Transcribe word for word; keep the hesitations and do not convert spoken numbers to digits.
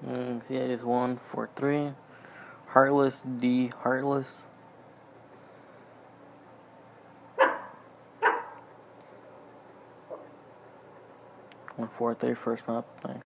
Mm, see, I just one for three. Heartless D. Heartless. One four three first map. Thanks.